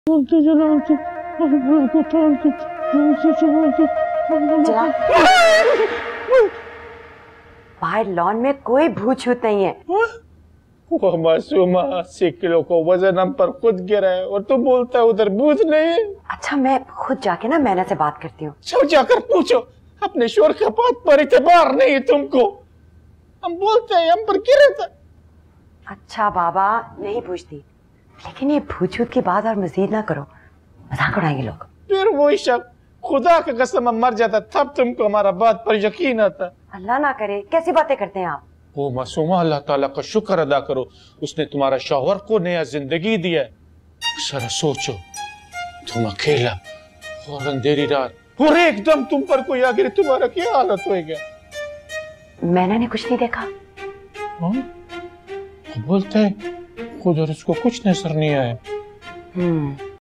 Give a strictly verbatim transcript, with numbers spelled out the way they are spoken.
बाहर लॉन में कोई भूत छूत नहीं है। वो मासूमा अस्सी किलो को वजन हम पर खुद गिरा है और तू बोलता है उधर भूत नहीं है। अच्छा मैं खुद जाके ना मैना से बात करती हूँ। चल जाकर पूछो, अपने शोर का बात पर इतबार नहीं है तुमको। हम बोलते हैं हम पर गिरा था। अच्छा बाबा नहीं पूछती, लेकिन ये भूत छूत की बात और मजीद ना करो, मजाक उड़ाएंगे लोग। फिर वही शब्द खुदा का कसम हम मर जाता तब तुमको हमारा बात पर यकीन आता। अल्लाह ना करे, कैसी बातें करते हैं आप। ओ मासूमा, अल्लाह ताला का शुक्र अदा करो, उसने तुम्हारा शौहर को नया जिंदगी दिया है। जरा सोचो, तुम अकेला और अंधेरी रात और एकदम तुम पर कोई आ गिरे, तुम्हारा क्या हालत होएगा। मैंने ने कुछ नहीं देखा। हाँ? बोलते हैं खुद और उसको कुछ नजर नहीं आया। हम्म